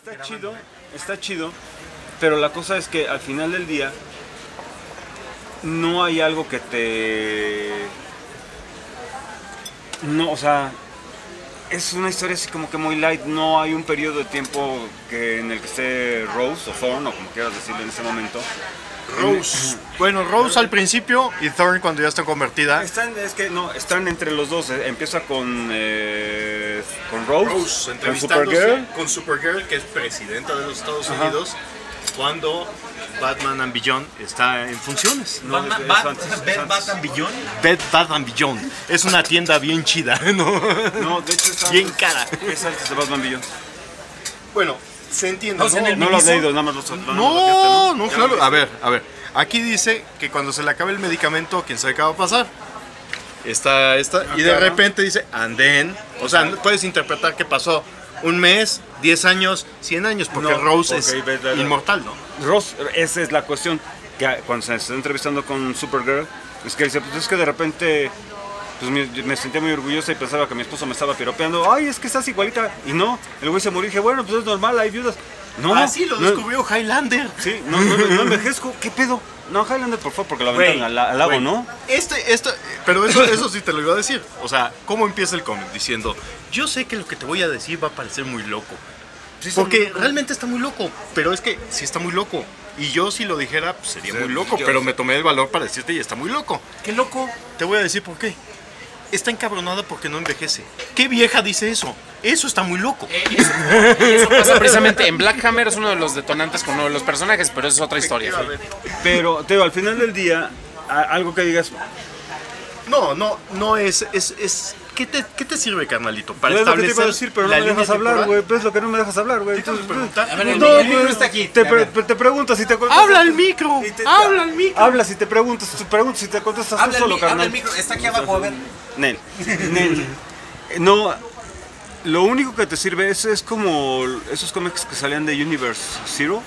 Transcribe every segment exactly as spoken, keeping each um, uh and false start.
está chido, está chido, pero la cosa es que al final del día no hay algo que te... No, o sea, es una historia así como que muy light, no hay un periodo de tiempo que en el que esté Rose o Thorn, o como quieras decirlo en ese momento. Rose. Bueno, Rose al principio y Thorn cuando ya está convertida. Están, es que no, están entre los dos. Empieza con, eh, con Rose, Rose con Supergirl. con Supergirl, que es presidenta de los Estados Ajá. Unidos, cuando Batman and Beyond está en funciones. No, Batman, es- es Bat- antes, es Bed antes. Bath and Beyond. Bed Bath and Beyond. Es una tienda bien chida, ¿no? No, de hecho está Bien cara. Es antes de Batman Beyond. Bueno, se entiende, O sea, en el No lo has miniso- leído, nada más lo lo- No, lo- no, Ya claro. lo A ver, a ver. Aquí dice que cuando se le acabe el medicamento, quién sabe qué va a pasar. Está, está, y de claro. repente dice, and then. O sea, puedes interpretar que pasó un mes, diez años, cien años, porque No, Rose ok, es ve, ve, ve. inmortal, ¿no? Ross, esa es la cuestión, que cuando se está entrevistando con Supergirl, es que dice, pues es que de repente pues me, me sentía muy orgullosa y pensaba que mi esposo me estaba piropeando, ay, es que estás igualita, y no, el güey se murió y dije, bueno, pues es normal, hay viudas. No, Ah, sí, lo no, descubrió Highlander. Sí, no, no, no envejezco, ¿qué pedo? No, Highlander, por favor, porque lo aventaron al, al lago, Güey, ¿no? Este, esto, pero eso, eso sí te lo iba a decir. O sea, ¿cómo empieza el cómic? Diciendo, yo sé que lo que te voy a decir va a parecer muy loco. Sí, está Porque muy loco. realmente está muy loco. Pero es que sí está muy loco. Y yo si lo dijera, pues sería Sí, muy loco. yo- Pero me tomé el valor para decirte y está muy loco. Qué loco. Te voy a decir por qué. Está encabronada porque no envejece. ¿Qué vieja dice eso? Eso está muy loco. Eh, eso, eso pasa precisamente en Black Hammer, es uno de los detonantes con uno de los personajes, pero eso es otra historia. Pero, te digo, al final del día, a- algo que digas, No, no, no es, es, es ¿qué te, qué te sirve, carnalito? Para ves lo que te establecer iba a decir, pero no la me línea dejas hablar, temporal. güey, ves lo que no me dejas hablar, güey. ¿Qué te vas a Entonces, preguntar? A ver, el, no, el micro pues, está aquí. Te, A ver. pre- te preguntas si te contestas. ¡Habla al micro! Y te- ¡Habla al micro! Hablas y te preguntas, te preguntas y te contestas tú Habla el, solo, mi- habla carnal. el micro, está aquí abajo, a ver. Nel, Nel. No, lo único que te sirve es, es como esos cómics que salían de Universe Zero,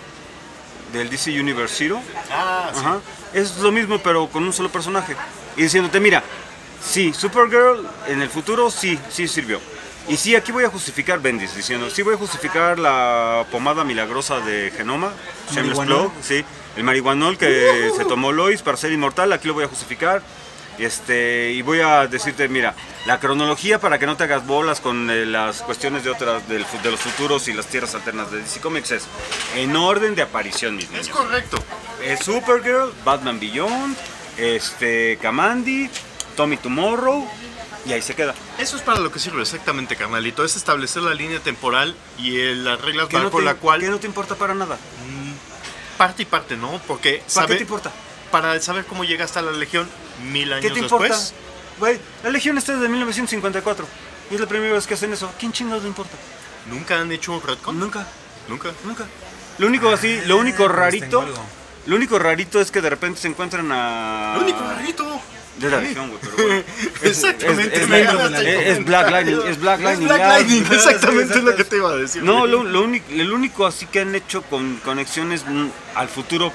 del D C Universe Zero. Ah, sí. Ajá. Es lo mismo, pero con un solo personaje. Y diciéndote, mira, sí, Supergirl en el futuro sí, sí sirvió. Y sí, aquí voy a justificar Bendis, diciendo, sí voy a justificar la pomada milagrosa de Genoma, Shameless Marihuanol. Plug, sí, el marihuanol que se tomó Lois para ser inmortal, aquí lo voy a justificar. Este, y voy a decirte, mira, la cronología para que no te hagas bolas con eh, las cuestiones de otras del fu- de los futuros y las tierras alternas de D C Comics es en orden de aparición, mis niños. Es correcto. Eh, Supergirl, Batman Beyond, este, Kamandi, Tommy Tomorrow, y ahí se queda. Eso es para lo que sirve exactamente, carnalito. Es establecer la línea temporal y eh, las reglas ¿Qué no, bajo te, la cual que no te importa para nada? parte y parte, ¿no? Porque ¿Para sabe- qué te importa? para saber cómo llega hasta la Legión mil años ¿Qué te después. importa? Güey, la Legión está desde mil novecientos cincuenta y cuatro. Y es la primera vez que hacen eso. ¿Quién chingados le importa? ¿Nunca han hecho un retcon? Nunca, Nunca. nunca. Lo único así, lo único Pues rarito, tengo algo. lo único rarito es que de repente se encuentran a... Lo único rarito. De la Legión, güey, pero bueno. Exactamente. Es, es- me es- ganaste el es- es Black Lightning, es Black Es Lightning. Black ya. Lightning, exactamente es lo que te iba a decir. No, güey. lo, lo único, el único así que han hecho con conexiones mm, al futuro,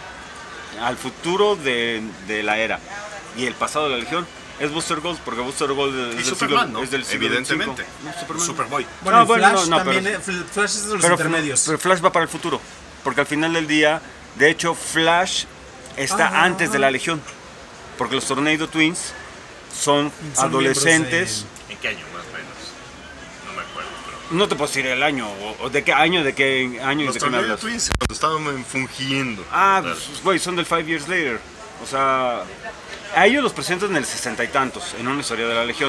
al futuro de, de la era y el pasado de la Legión es Booster Gold, porque Booster Gold es, Y del Superman, siglo, ¿no? es del siglo Evidentemente. veinticinco. No, Superman. Superboy. Bueno, No, y bueno, Flash no, no, también, pero- eh, Flash es de los Pero, intermedios. pero Flash va para el futuro, porque al final del día, de hecho, Flash está Ah, antes de la Legión, porque los Tornado Twins son, Son adolescentes. miembros ¿En qué año más o menos? No me acuerdo. Pero... No te puedo decir el año, o, o de qué año, de qué año y Los de qué me Tornado hablas. Twins cuando estaban fungiendo. Ah, Claro. pues, güey, son del Five Years Later. O sea, a ellos los presentan en el sesenta y tantos, en una historia de la Legión.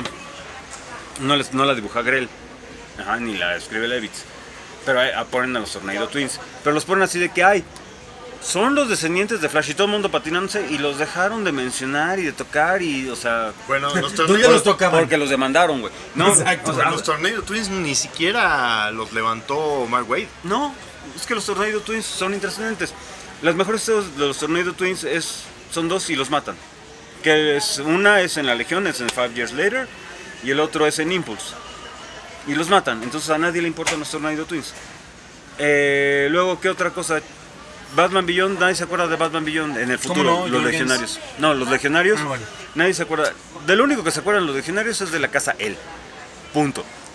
No, les, no la dibuja Grell, ajá, ni la escribe Levitz. Pero ahí, ah, ponen a los Tornado Twins. Pero los ponen así de que hay. Son los descendientes de Flash y todo el mundo patinándose y los dejaron de mencionar y de tocar y, o sea... Bueno, los ¿Dónde Tornado los tocaban? Porque los demandaron, güey. No, Exacto. o sea, Los Tornado Twins ni siquiera los levantó Mark Waid. no, es que los Tornado Twins son intrascendentes. Las mejores historias de los Tornado Twins es, son dos y los matan. Que es, una es en la Legión, es en Five Years Later, y el otro es en Impulse. Y los matan, entonces a nadie le importan los Tornado Twins. Eh, luego, ¿qué otra cosa? Batman Beyond, nadie se acuerda de Batman Beyond en el ¿Cómo futuro, no? los Jurgens. legionarios. No, los legionarios, Ah, bueno. nadie se acuerda. De lo único que se acuerdan los legionarios es de la casa L. Punto.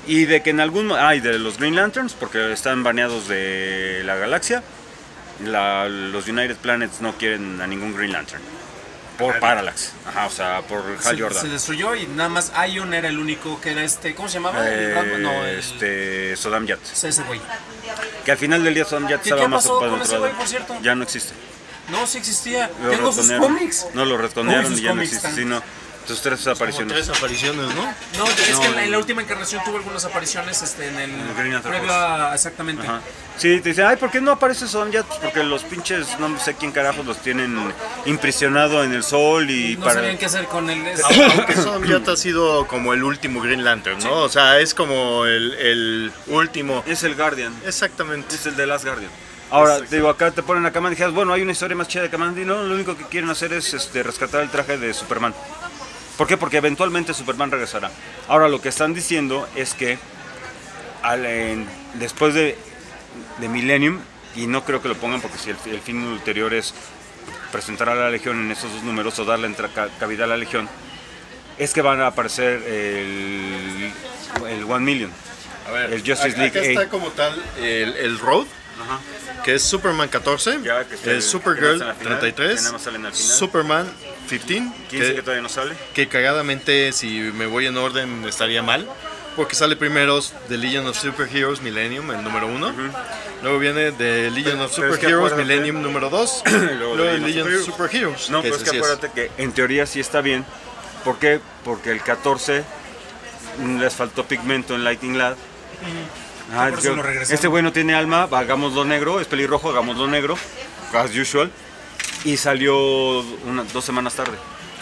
Y de que en algún... Ah, y de los Green Lanterns, porque están baneados de la galaxia. La, los United Planets no quieren a ningún Green Lantern. Por Parallax. Ajá, o sea, por Hal Se, Jordan. se destruyó y nada más Ion era el único que era este. ¿Cómo se llamaba? Eh, Ram- no, el, este, Sodam Yat. ese güey. Que al final del día Sodam Yat ¿Qué- estaba qué más pasó ocupado con en ese otro güey, lado. por cierto? Ya no existe. No, sí existía. Lo Tengo sus retconearon. cómics. No, lo retconearon Uy, sus y ya no cómics existe. están- Sí, no. Tus tres Como apariciones. tres apariciones, ¿no? No, es No, que en la, en la no. última encarnación tuvo algunas apariciones este, en el. el Green Lantern previo a. Exactamente. Ajá. Sí, te dicen, ay, ¿por qué no aparece Sodam Yat? Pues porque los pinches, no sé quién carajos los tienen imprisionado en el sol y No para... sabían qué hacer con el. Aunque Sodam Yat ha sido como el último Green Lantern, ¿no? O sea, es como el, el último. Es el Guardian. Exactamente. Es el de Last Guardian. Ahora, te digo, acá te ponen a Kamandi y dices, bueno, hay una historia más chida de Kamandi. No, lo único que quieren hacer es este, rescatar el traje de Superman. ¿Por qué? Porque eventualmente Superman regresará. Ahora, lo que están diciendo es que al, en- después de, de Millennium, y no creo que lo pongan porque si el, el fin ulterior es presentar a la Legión en esos dos números o darle entra- ca- cabida a la Legión, es que van a aparecer el, el One Million. A ver, El Justice acá League está A. como tal el, el Road, Ajá. que es Superman catorce, Ya, que está el el- Supergirl que no está en la final, treinta y tres, que nada más salen al final. Superman quince, quince que que, todavía no sale. que cagadamente, si me voy en orden, estaría mal, porque sale primero The Legion of Superheroes Millennium, el número uno. Luego viene The Legion of Pero es que Superheroes acuérdate- Millennium número dos. Luego Luego The The Legion of Superheroes. No, pero es ese que sí acuérdate que en teoría sí está bien. ¿Por qué? Porque el catorce mm, les faltó pigmento en Lightning Lad. Ah, Por eso yo- lo regresaron. este güey no tiene alma, hagámoslo negro, es pelirrojo, hagámoslo negro, as usual. Y salió una- dos semanas tarde.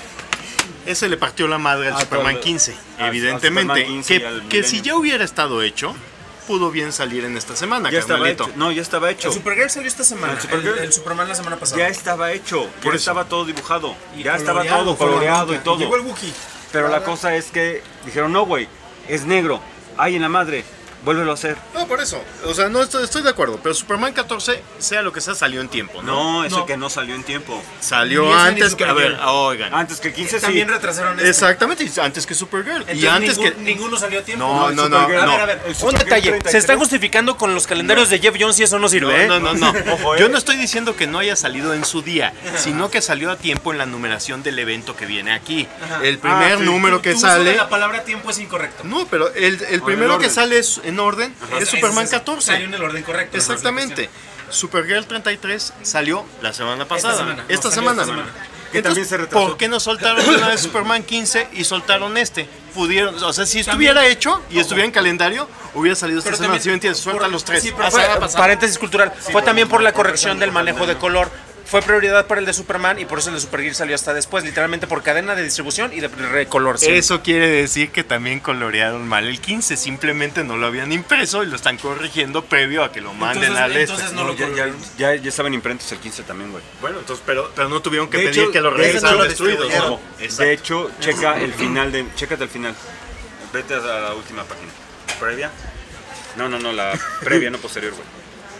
Ese le partió la madre al Ah, Superman todo- quince, a- a evidentemente. Superman quince y que al que si Millennium. ya hubiera estado hecho, pudo bien salir en esta semana, Ya estaba carnalito. hecho. No, ya estaba hecho. El Supergirl salió esta semana. El El, Supergirl. el Superman la semana pasada. Ya estaba hecho, ya Por eso. estaba todo dibujado, Y ya estaba coloreado, todo fue la coloreado bronca. y todo. Llegó el Wookiee. Pero la cosa es que dijeron, no, güey, es negro, ay en la madre, vuélvelo a hacer. No, por eso. O sea, no estoy, estoy de acuerdo. Pero Superman catorce, sea lo que sea, salió en tiempo, ¿no? No, es No. el que no salió en tiempo. Salió Ni ese ni antes que. A ver, Supergirl. oigan. Antes que el quince sí. También retrasaron este. Exactamente, y antes que Supergirl. Entonces, y antes ningún- que. ninguno salió a tiempo. No, el no, no. Supergirl- A no. ver, a ver, El un Supergirl detalle. treinta y Se está tres. justificando con los calendarios de Jeff Jones y eso no sirve, ¿eh? No, no, no, no. Ojo, eh. Yo no estoy diciendo que no haya salido en su día, sino que salió a tiempo en la numeración del evento que viene aquí. Ajá. El primer Ah, sí. número Tu- que tu uso de sale. la palabra tiempo es incorrecto. No, pero el, el en primero que orden. sale es- en orden es Ese- Superman ese- catorce. Salió en el orden correcto. esa es la Exactamente. Supergirl treinta y tres salió la semana pasada. semana, no, Esta salió semana. esta semana. Que también se retrasó. ¿Por qué no soltaron de una vez Superman quince y soltaron este? Pudieron, o sea, si estuviera También- hecho y estuviera en calendario, hubiera salido esta Pero semana. también- ¿Sí me entiendes? Suelta por- los tres. sí, pero Así fue- va a pasar. paréntesis cultural. fue también por la corrección del manejo de color. Fue prioridad para el de Superman y por eso el de Supergirl salió hasta después, literalmente por cadena de distribución y de recolorción. Eso quiere decir que también colorearon mal el quince, simplemente no lo habían impreso y lo están corrigiendo previo a que lo manden Entonces- al este. entonces no No, lo ya, ya, colorearon. ya, ya estaban imprentos el quince también, güey. Bueno, entonces, pero, pero no tuvieron que De pedir hecho- que lo de regresaran hecho- destruidos. ¿no? Ojo, Exacto. de hecho, checa el final de. Chécate el final. Vete a la última página. ¿Previa? No, no, no, la previa, no posterior, güey.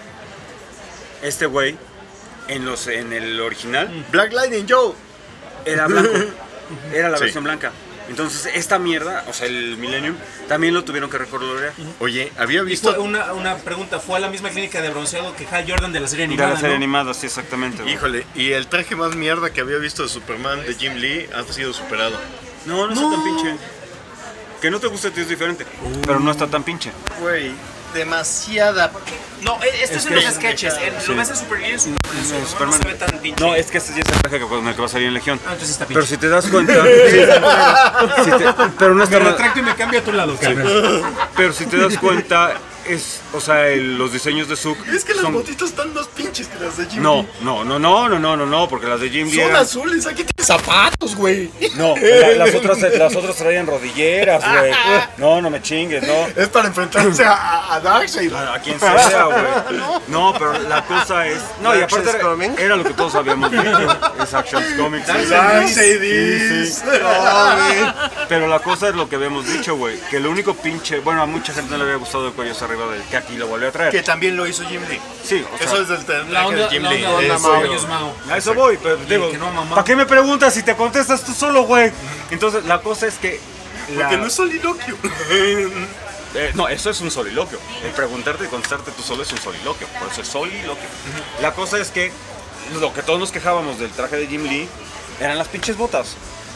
Este güey, en los en el original, Black Lightning Joe. era blanco. Era la Sí. versión blanca. Entonces, esta mierda, o sea, el Millennium, también lo tuvieron que recolorear. Oye, había Y visto. fue una, una pregunta, ¿fue a la misma clínica de bronceado que Hal Jordan de la serie De animada? la serie ¿no? animada, sí, exactamente. güey. Híjole, y el traje más mierda que había visto de Superman de Jim Lee ha sido superado. No, no, está tan pinche. Que no te guste, tío, es diferente. Pero no está tan pinche. Güey, demasiada. No, e- este es, que en los es- sketches. en- sí. Lo ves en Supergirl y en Superman, en Superman Superman. no se ve tan pinche. No, es que este ya es el traje con el que va a salir en Legión. Ah, entonces está pinche. Pero si te das cuenta. sí, si te- pero no está Me mal- retracto y me cambio a tu lado, carnal. Pero si te das cuenta, es. O sea, el- los diseños de Zook. Es que las son- botitas están más pinches que las de Jim No, Lee. no, no, no, no, no, no, no, porque las de Jim Lee Son eran- azules, aquí tienes zapatos, güey. No, la- las otras, las otras traían rodilleras, güey. No, no me chingues, no. Es para enfrentarse a, a, a Darkseid. A, a quien sea, güey. No, pero la cosa es. No, y aparte Action's era, coming. era lo que todos habíamos dicho. Es Actions Comics. sí. Darkseid Sí, is. sí. Oh, Pero la cosa es lo que habíamos dicho, güey. Que lo único pinche. Bueno, a mucha gente no le había gustado el cuello hacia arriba del que aquí lo volvió a traer. que también lo hizo Jim Lee. Sí, o sea. Eso es del traje La onda, de Jim la Lee. onda, onda Eso. Mao, ellos Mao. A eso voy, pero digo, que no, mamá. ¿para qué me preguntas si te contestas tú solo, güey? Entonces, la cosa es que. la- Porque no es soliloquio. Eh, no, eso es un soliloquio. El preguntarte y contestarte tú solo es un soliloquio. Por eso es soliloquio. La cosa es que lo que todos nos quejábamos del traje de Jim Lee eran las pinches botas.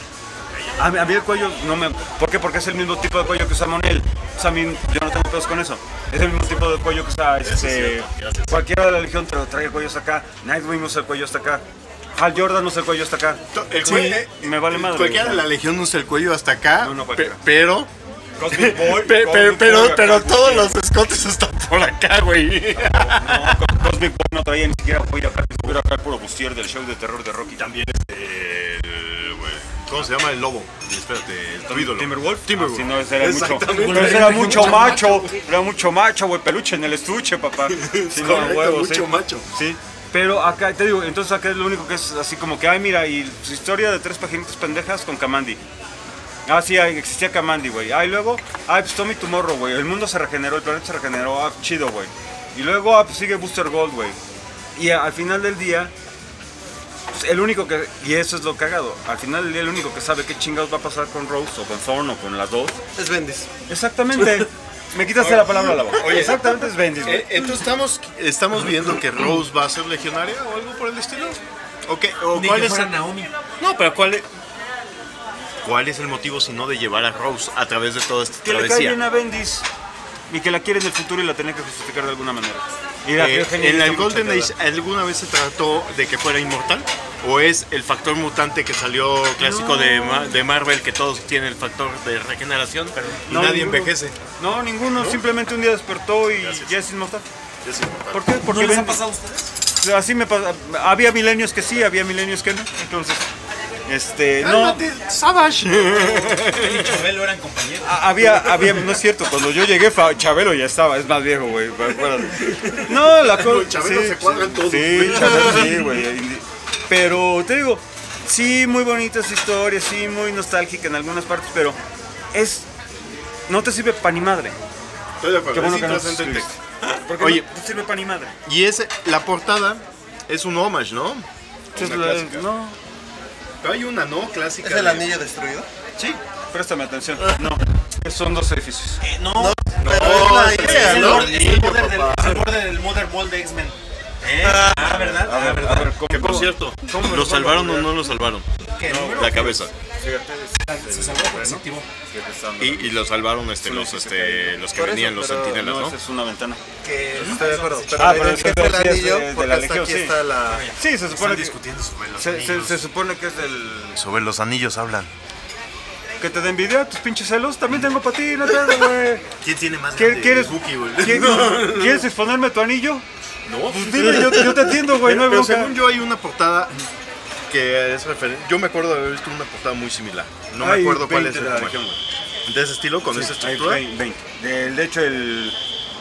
A mí, a mí el cuello no me... ¿Por qué? Porque es el mismo tipo de cuello que usa Monel. O sea, a mí yo no tengo pedos con eso. Es el mismo tipo de cuello que usa este, cualquiera de la Legión, pero trae el cuello hasta acá. Nightwing usa el cuello hasta acá. Hal Jordan usa el cuello hasta acá. El Sí, cuello, me vale madre. Cualquiera de la Legión usa el cuello hasta acá, No, no, pe- cualquiera. pero... Cosmic Boy, pe- Cosmic pero, pero, Boy, pero acá, todos güey. los escotes están por acá, güey. No, Co- Cosmic Boy no traía ni siquiera cuello acá. Ni siquiera acá el puro bustier del show de terror de Rocky. También este... el- güey, ¿cómo se llama? El lobo. Espérate, el tu ídolo. Timberwolf. Timberwolf. Ah, sí, no, ese era mucho, Exactamente. pero ese era mucho macho. Era mucho macho, güey. Peluche en el estuche, papá. Sí, no, Correcto, huevo, mucho sí. macho. Sí. Pero acá, te digo, entonces acá es lo único que es así como que, ay, mira, y su historia de tres paginitas pendejas con Kamandi. Ah, sí, ahí existía Kamandi, güey. Ah, y luego, ah, pues Tommy Tomorrow, güey. El mundo se regeneró, el planeta se regeneró, ah, chido, güey. Y luego, ah, pues sigue Booster Gold, güey. Y a- al final del día, pues, el único que, y eso es lo cagado, al final del día el único que sabe qué chingados va a pasar con Rose o con Thorn o con las dos. Es Bendis. Exactamente. Me quitaste la palabra a la boca. Oye, exactamente es Bendis, güey. Eh, Entonces estamos, estamos viendo que Rose va a ser legionaria o algo por el estilo. ¿O qué? ¿O Ni cuál que es? fuera Naomi. No, pero ¿cuál es? ¿Cuál es el motivo si no de llevar a Rose a través de toda esta Que le cae travesía? bien a Bendis y que la quiere en el futuro y la tenía que justificar de alguna manera. Y la Eh, creo genial, ¿En está el muy Golden chateada. Age alguna vez se trató de que fuera inmortal? ¿O es el factor mutante que salió clásico No. de, Ma- de Marvel, que todos tienen el factor de regeneración y No, nadie ninguno. envejece? No, ninguno. Simplemente un día despertó y ya es inmortal. Es inmortal. ¿Por qué? Porque ¿No les ha Bendis- pasado a ustedes? Así me pasa. Había milenios que sí, había milenios que no. Entonces, este, no. ¡Cálmate, Savage! Él y Chabelo eran compañeros. a- Había, había, no es cierto, cuando yo llegué, Fa- Chabelo ya estaba, es más viejo, güey. acuérdate. No, la cosa. Con Chabelo se cuadran todos, Sí, güey. Chabelo, sí, güey. Pero te digo, sí, muy bonita esa historia, sí, muy nostálgica en algunas partes, pero es. No te sirve pa' ni madre. Estoy de acuerdo, Qué bueno es que no intrascendente. escribiste. Porque Oye. no te sirve pa' ni madre. Y es, la portada es un homage, ¿no? Sí, Una la- clásica. no, Pero hay una, ¿no? Clásica. ¿Es el de- anillo destruido? sí, préstame atención. No, son dos edificios. Eh, no, No, pero es la es idea, el ¿no? borde, es el borde del, es el borde del Mother Ball de X-Men. ¿Eh? Ah, ¿verdad? A Ah, ver, ¿verdad? a ver, ¿cómo? Que por cierto, ¿Cómo ¿lo nos salvaron vamos a o no lo salvaron? ¿Qué número? La cabeza. Se salvó porque se activó. Y, y lo salvaron este, los, este, los que Por eso, venían, los pero sentinelas, No, ¿no? esa es una ventana. Que estoy de acuerdo. Pero Ah, la pero idea es es que que es el sí es de- anillo de porque la hasta Legión, aquí sí. está la... Sí, se supone que sobre los se, se, se supone que es del Sobre los anillos hablan. que te da envidia tus pinches celos. También tengo para ti, no te hago, güey. ¿Quién tiene más ¿Qué- grande? ¿Quieres, Buki, güey. ¿qué- ¿Quieres exponerme tu anillo? No, Pues dime, yo, yo te atiendo, güey, no hay pero bronca. según yo hay una portada que es referente. Yo me acuerdo de haber visto una portada muy similar. No me Hay acuerdo cuál es veinte el de la tamaño. Legión, güey. De ese estilo, con esa Hay estructura. veinte. De, de hecho, el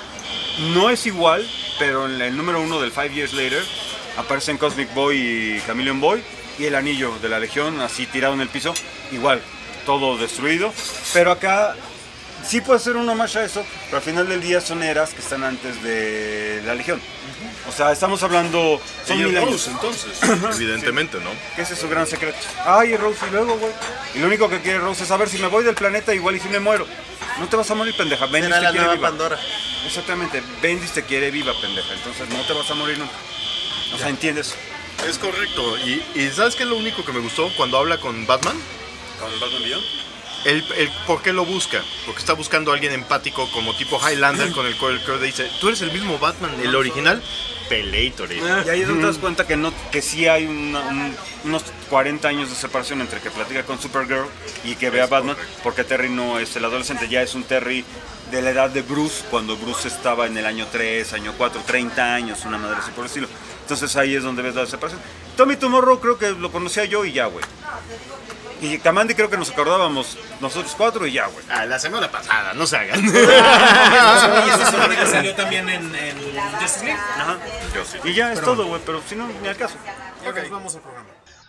no es igual, pero en el número uno del Five Years Later aparecen Cosmic Boy y Chameleon Boy y el anillo de la Legión así tirado en el piso, igual, todo destruido. Pero acá sí puede ser un homage a eso, pero al final del día son eras que están antes de la Legión. O sea, estamos hablando, son Ella mil es años. Rose, entonces, evidentemente, ¿no? Que ese es su gran secreto. Ay, Rose, y luego, güey. Y lo único que quiere Rose es saber si me voy del planeta igual y si me muero. No te vas a morir, pendeja. Bendis Será te la quiere nueva viva. Pandora. Exactamente. Bendis te quiere viva, pendeja. Entonces no te vas a morir nunca. O sea, ¿entiendes? Es correcto. Y, y ¿sabes qué es lo único que me gustó cuando habla con Batman? ¿Con Batman Beyond? El, el por qué lo busca. Porque está buscando a alguien empático como tipo Highlander con el cual que dice, tú eres el mismo Batman, el original. Peleator. Y ahí es donde te das cuenta que, no, que sí hay una- un- unos cuarenta años de separación entre que platica con Supergirl y que ve a Batman, porque Terry no es el adolescente, ya es un Terry de la edad de Bruce, cuando Bruce estaba en el año tres, año cuatro, treinta años, una madre así por el estilo. Entonces ahí es donde ves la separación. Tommy Tomorrow creo que lo conocía yo y ya, güey. Y Kamandi creo que nos acordábamos nosotros cuatro y ya, güey. Ah, la semana pasada, no se hagan. Y ese es que salió también en, en Justice League. Ajá. Y ya es todo, güey, pero si no, ni al caso. Ya nos vamos al programa.